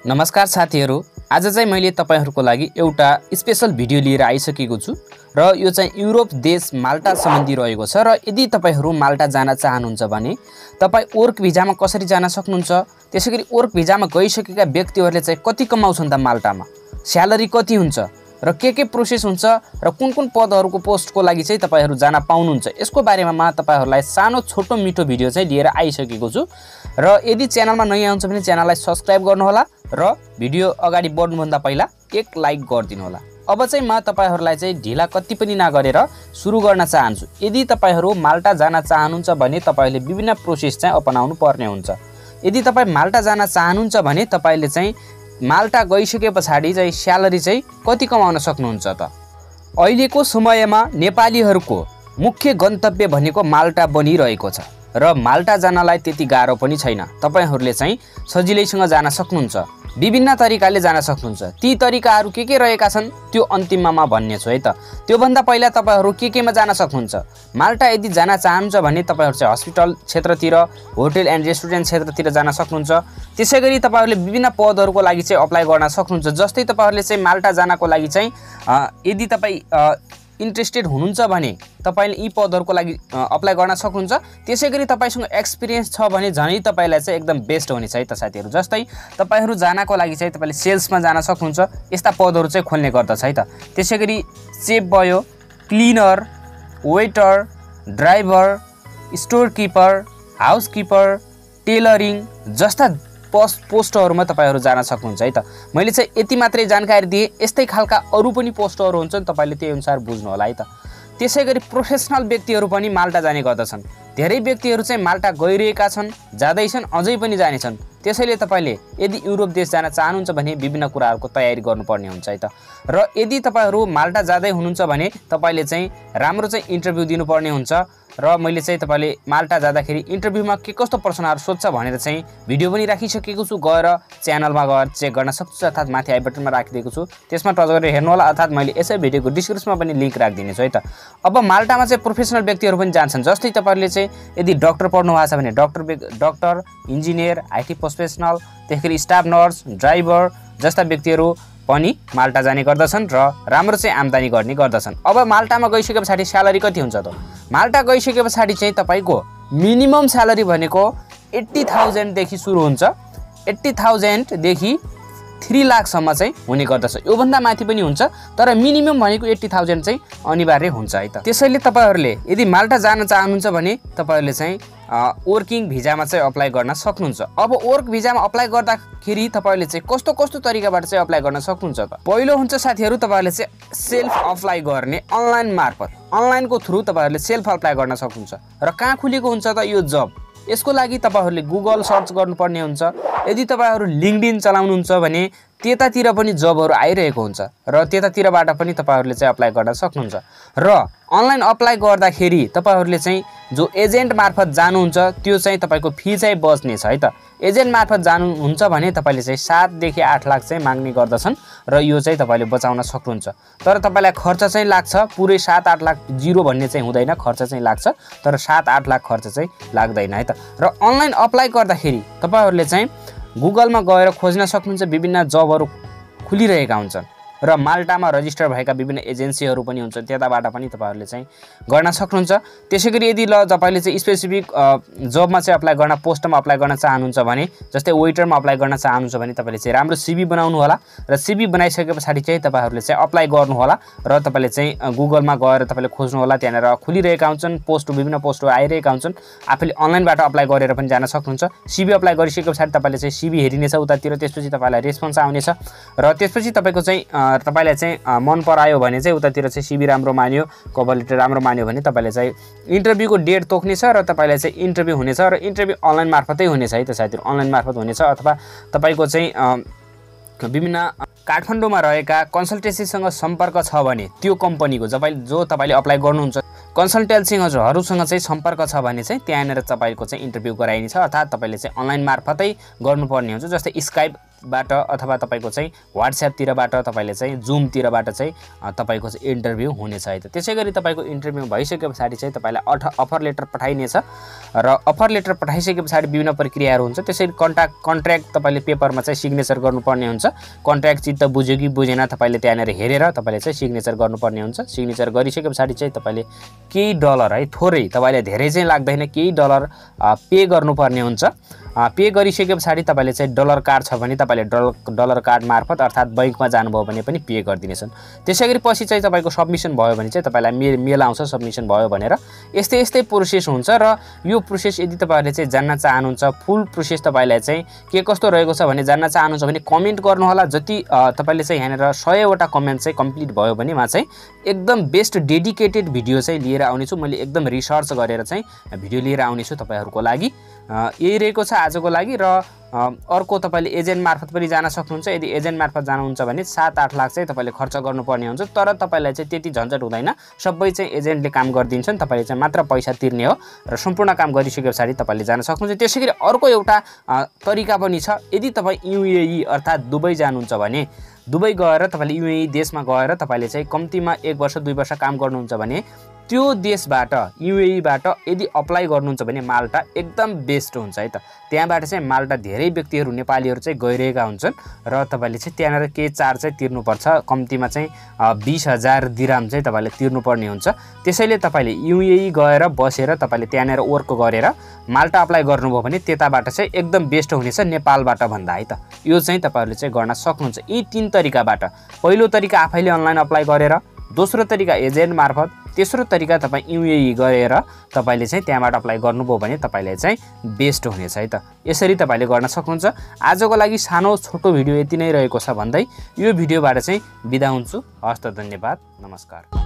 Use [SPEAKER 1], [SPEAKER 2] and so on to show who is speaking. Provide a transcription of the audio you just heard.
[SPEAKER 1] नमस्कार साथीहरू, आज चाहिँ मैले तपाईहरुको लागि एउटा स्पेशल भिडियो लिएर आइसकेको छु र यो चाहिँ युरोप देश माल्टा सम्बन्धी रहेको छ। र यदि तपाईहरु माल्टा जान चाहनुहुन्छ भने तपाई वर्क भिजामा कसरी जान सक्नुहुन्छ, त्यसैगरी वर्क भिजामा गइसकेका व्यक्तिहरुले चाहिँ कति कमाउँछन् त माल्टामा, स्यालेरी कति हुन्छ र के प्रोसेस हुन्छ र कुन पदहरुको पोस्टको लागि चाहिँ तपाईहरु जान पाउनुहुन्छ, यसको बारेमा म तपाईहरुलाई सानो छोटो मिठो भिडियो चाहिँ लिएर आइसकेको छु। र यदि च्यानलमा नयाँ हुनुहुन्छ भने च्यानललाई सब्स्क्राइब गर्नुहोला र भिडियो अगाडि बढ्नुभन्दा पहिला एक लाइक गरिदिनु होला। अब चाहिँ म तपाईहरुलाई चाहिँ ढिला कति पनि नगरेर सुरु गर्न चाहन्छु। यदि तपाईहरु माल्टा जान चाहनुहुन्छ भने तपाईले विभिन्न प्रोसेस चाहिँ अपनाउनु पर्ने हुन्छ। यदि तपाई माल्टा जान चाहनुहुन्छ भने तपाईले चाहिँ माल्टा गइसके पछाडी चाहिँ स्यालेरी चाहिँ कति कमाउन सक्नुहुन्छ त। अहिलेको समयमा नेपालीहरुको मुख्य गन्तव्य भनेको माल्टा बनिरहेको छ र माल्टा जानलाई त्यति गाह्रो पनि छैन। तपाईहरुले चाहिँ सजिलैसँग जान सक्नुहुन्छ, विभिन्न तरिकाले जान सक्नुहुन्छ। ती तरिकाहरु के रहेका छन् त्यो अन्तिममा म भन्ने छु है त। त्यो भन्दा पहिला तपाईहरु केमा जान सक्नुहुन्छ। माल्टा यदि जान चाहनुहुन्छ भने तपाईहरु चाहिँ हस्पिटल क्षेत्रतिर, होटल एन्ड रेस्टुरेन्ट क्षेत्रतिर जान सक्नुहुन्छ। त्यसैगरी तपाईहरुले विभिन्न पदहरुको लागि चाहिँ अप्लाई गर्न सक्नुहुन्छ। जस्तै तपाईहरुले चाहिँ माल्टा जानको लागि चाहिँ यदि तपाई इन्ट्रेस्टेड हुनुहुन्छ भने तपाईले यी पदहरुको लागि अप्लाई गर्न सक्नुहुन्छ। त्यसैगरी तपाईसँग एक्सपिरियन्स छ भने झनै तपाईलाई चाहिँ एकदम बेस्ट हुनेछ है त साथीहरु। जस्तै तपाईहरु जानको लागि चाहिँ तपाईले सेल्समा जान सक्नुहुन्छ, यस्ता पदहरु चाहिँ खोल्ने गर्दछ है त। त्यसैगरी सेफ भयो, cleaner, waiter, driver, storekeeper, housekeeper, tailoring जस्ता पोस्टहरुमा तपाईहरु जान सक्नुहुन्छ है त। मैले चाहिँ यति मात्रै जानकारी दिए, यस्तै खालका अरु पनि पोस्टहरु हुन्छन्, तपाईले त्यही अनुसार बुझ्नु होला है त। त्यसैगरी प्रोफेसनल व्यक्तिहरु पनि माल्टा जाने गर्दछन्। धेरै व्यक्तिहरु चाहिँ माल्टा गइरहेका छन्, जादैछन्, अझै पनि जानेछन्। त्यसैले तपाईले यदि युरोप देश जान चाहनुहुन्छ भने विभिन्न कुराहरुको तयारी गर्नुपर्ने हुन्छ है त। र यदि तपाईहरु माल्टा जादै हुनुहुन्छ भने तपाईले चाहिँ राम्रो चाहिँ इन्टरभ्यु दिनुपर्ने हुन्छ। र मैले चाहिँ तपाईले माल्टा जाँदाखेरि इन्टरभ्युमा के कस्तो प्रश्नहरु सोध्छ भनेर चाहिँ भिडियो पनि राखिसकेको छु। गएर च्यानलमा गएर चेक गर्न सक्नुहुन्छ, अर्थात माथि आई बटनमा राखिदिएको छु, त्यसमा टच गरेर हेर्नु होला, अर्थात मैले यसै भिडियोको डिस्क्रिप्सनमा पनि लिंक राखिदिने छु है त। अब माल्टामा चाहिँ प्रोफेसनल व्यक्तिहरु पनि जान्छन्। जस्तै तपाईहरुले चाहिँ यदि डाक्टर पढ्नु भएको छ भने डाक्टर, इन्जिनियर, आईटी प्रोफेसनल, त्यसैगरी स्टाफ नर्स, ड्राइभर जस्ता व्यक्तिहरु पनि माल्टा जाने गर्दछन् र राम्रो चाहिँ आम्दानी गर्ने गर्दछन्। अब माल्टामा गइसके पछाडी स्यालेरी कति हुन्छ त। माल्टा गइसके पछाडी चाहिँ तपाईको मिनिमम स्यालेरी भनेको 80,000 देखि सुरु हुन्छ। 80,000 देखि 3 लाख सम्म चाहिँ हुने गर्दछ। यो भन्दा माथि पनि हुन्छ, तर मिनिमम भनेको 80,000 चाहिँ अनिवार्य हुन्छ है त। त्यसैले तपाईहरुले यदि माल्टा जान चाहनुहुन्छ भने तपाईहरुले चाहिँ वर्किङ भिजामा चाहिँ अप्लाई गर्न सक्नुहुन्छ। अब वर्क भिजामा अप्लाई गर्दाखेरि तपाईहरुले चाहिँ कस्तो तरिकाबाट चाहिँ अप्लाई गर्न सक्नुहुन्छ त। पहिलो हुन्छ साथीहरु, तपाईहरुले चाहिँ सेल्फ अप्लाई गर्ने अनलाइन मार्फत, अनलाइनको थ्रु तपाईहरुले सेल्फ अप्लाई गर्न सक्नुहुन्छ। र कहाँ खुलेको हुन्छ त यो जब, यसको लागि तपाईहरुले गुगल सर्च गर्नुपर्ने हुन्छ। यदि तपाईहरु लिंक्डइन चलाउनुहुन्छ भने त्यतातिर पनि जबहरु आइरहेको हुन्छ र त्यतातिरबाट पनि तपाईहरुले चाहिँ अप्लाई गर्न सक्नुहुन्छ। र अनलाइन अप्लाई गर्दाखेरि तपाईहरुले चाहिँ जो एजेन्ट मार्फत जानुहुन्छ त्यो चाहिँ तपाईको फी चाहिँ बच्ने छ है त। एजेन्ट मार्फत जानुहुन्छ भने तपाईले चाहिँ 7 देखि 8 लाख चाहिँ माग्ने गर्दछन् र यो चाहिँ तपाईले बचाउन सक्नुहुन्छ। तर तपाईलाई खर्च चाहिँ लाग्छ, पुरै 7-8 लाख जिरो भन्ने चाहिँ हुँदैन, खर्च चाहिँ लाग्छ, तर 7-8 लाख खर्च चाहिँ लाग्दैन है त। र अनलाइन अप्लाई गर्दाखेरि तपाईहरुले चाहिँ गुगलमा गएर खोज्न सक्नुहुन्छ, विभिन्न जबहरु खुलिरहेका हुन्छन् र माल्टामा रजिस्टर भएका विभिन्न एजेन्सीहरु पनि हुन्छन्, त्यताबाट पनि तपाईहरुले चाहिँ गर्न सक्नुहुन्छ। त्यसैगरी यदि तपाईले चाहिँ स्पेसिफिक जबमा चाहिँ अप्लाई गर्न, पोस्टमा अप्लाई गर्न चाहनुहुन्छ भने, जस्तै वेटरमा अप्लाई गर्न चाहनुहुन्छ भने तपाईले चाहिँ राम्रो सीवी बनाउनु होला र सीवी बनाइसके पछाडी चाहिँ तपाईहरुले चाहिँ अप्लाई गर्नु होला र तपाईले चाहिँ गुगलमा गएर तपाईले खोज्नु होला, त्यहाँनेर खुलिरहेका हुन्छन् पोस्ट, विभिन्न पोस्टहरु आइरहेका हुन्छन्। आफैले अनलाइनबाट अप्लाई गरेर पनि जान सक्नुहुन्छ। सीवी अप्लाई गरिसके पछाडी तपाईले चाहिँ सीवी हेरिनेछ उतातिर, त्यसपछि तपाईलाई रेस्पोन्स आउनेछ र त्यसपछि तपाईको चाहिँ तपाईलाई चाहिँ मन परायो भने चाहिँ उतातिर चाहिँ सीवी राम्रो मान्यो, कभर लेटर राम्रो मान्यो भने तपाईले चाहिँ इन्टरभ्युको डेट तोक्नेछ र तपाईलाई चाहिँ इन्टरभ्यु हुनेछ। र इन्टरभ्यु अनलाइन मार्फतै हुनेछ है त साथीहरु, अनलाइन मार्फत हुनेछ। अथवा तपाईको चाहिँ विभिन्न काठमाडौँमा रहेका कन्सल्टेन्सीसँग सम्पर्क छ भने त्यो कम्पनीको जो तपाईले अप्लाई गर्नुहुन्छ कन्सल्टेन्सीहरुसँग चाहिँ सम्पर्क छ भने चाहिँ त्यहाँनेर तपाईको चाहिँ इन्टरभ्यु गराइनेछ। अर्थात तपाईले चाहिँ अनलाइन मार्फतै गर्नुपर्ने हुन्छ। जस्तै स्काइप बाट अथवा तपाईँको चाहिँ WhatsApp-तिरबाट तपाईँले चाहिँ Zoom-तिरबाट चाहिँ तपाईँको चाहिँ इन्टरभ्यू हुनेछ है त। त्यसै गरी तपाईँको इन्टरभ्यू भइसके पछाडि चाहिँ तपाईँलाई अफर लेटर पठाइनेछ र अफर लेटर पठाइसके पछाडि विभिन्न प्रक्रियाहरू हुन्छ। त्यसरी कन्ट्र्याक्ट तपाईँले पेपरमा चाहिँ सिग्नेचर गर्नुपर्ने हुन्छ। कन्ट्र्याक्ट चित्त बुझ्यो कि बुझेन तपाईँले त्यहाँनिर हेरेर तपाईँले चाहिँ सिग्नेचर गर्नुपर्ने हुन्छ। सिग्नेचर गरिसके पछाडि चाहिँ तपाईँले केही डलर है, थोरै, तपाईँले धेरै चाहिँ लाग्दैन, केही डलर पे गर्नुपर्ने हुन्छ। पे गरिसके पछाडि तपाईँले चाहिँ डलर कार्ड छ भने तपाईँले डलर कार्ड मार्फत अर्थात् बैंकमा जानुभयो भने पनि पे गरिदिनेछन्। त्यसै गरी पछि चाहिँ तपाईँको सबमिसन भयो भने चाहिँ तपाईँलाई मेल आउँछ सबमिसन भयो भनेर। यस्तै प्रोसेस हुन्छ र यो प्रोसेस यदि तपाईँहरूले चाहिँ जान्न चाहनुहुन्छ, फुल प्रोसेस तपाईँलाई चाहिँ के कस्तो रहेको छ भने जान्न चाहनुहुन्छ भने कमेन्ट गर्नुहोला। जति तपाईँले चाहिँ यहाँनिर 100वटा कमेन्ट चाहिँ कम्प्लिट भयो भने मा चाहिँ एकदम बेस्ट डेडिकेटेड भिडियो चाहिँ लिएर आउनेछु। मैले एकदम रिसर्च गरेर चाहिँ भिडियो लिएर आउनेछु तपाईँहरूको लागि। यही रहेको छ आजको लागि। र अर्को तपाईँले एजेन्ट मार्फत पनि जान सक्नुहुन्छ। यदि एजेन्ट मार्फत जानुहुन्छ भने 7-8 लाख चाहिँ तपाईँले खर्च गर्नुपर्ने हुन्छ। तर तपाईँलाई चाहिँ त्यति झन्झट हुँदैन, सबै चाहिँ एजेन्टले काम गरिदिन्छन्। तपाईँले चाहिँ मात्र पैसा तिर्ने हो र सम्पूर्ण काम गरिसके पछाडि तपाईँले जान सक्नुहुन्छ। त्यसै गरी अर्को एउटा तरिका पनि छ। यदि तपाईँ UAE अर्थात् दुबई जानुहुन्छ भने दुबई गएर तपाईँले UAE देशमा गएर तपाईँले चाहिँ कम्तीमा 1 वर्ष 2 वर्ष काम गर्नुहुन्छ भने त्यो देशबाट UAE-बाट यदि अप्लाई गर्नुहुन्छ भने माल्टा एकदम बेस्ट हुन्छ है त। त्यहाँबाट चाहिँ माल्टा धेरै व्यक्तिहरू नेपालीहरू चाहिँ गइरहेका हुन्छन् र तपाईँले चाहिँ त्यहाँनिर केही चार्ज चाहिँ तिर्नुपर्छ। कम्तीमा चाहिँ 20,000 दिराम चाहिँ तपाईँले तिर्नुपर्ने हुन्छ। त्यसैले तपाईँले UAE गएर बसेर तपाईँले त्यहाँनिर वर्क गरेर माल्टा अप्लाई गर्नुभयो भने त्यताबाट चाहिँ एकदम बेस्ट हुनेछ नेपालबाट भन्दा है त। यो चाहिँ तपाईँहरूले चाहिँ गर्न सक्नुहुन्छ यी 3 तरिकाबाट। पहिलो तरिका आफैले अनलाइन अप्लाई गरेर, दोस्रो तरिका एजेन्ट मार्फत, तेस्रो तरिका तपाईँ UAE गएर तपाईँले चाहिँ त्यहाँबाट अप्लाई गर्नुभयो भने तपाईँले चाहिँ बेस्ट हुनेछ है त। यसरी तपाईँले गर्न सक्नुहुन्छ। आजको लागि सानो छोटो भिडियो यति नै रहेको छ भन्दै यो भिडियोबाट चाहिँ बिदा हुन्छु। हस्त, धन्यवाद, नमस्कार।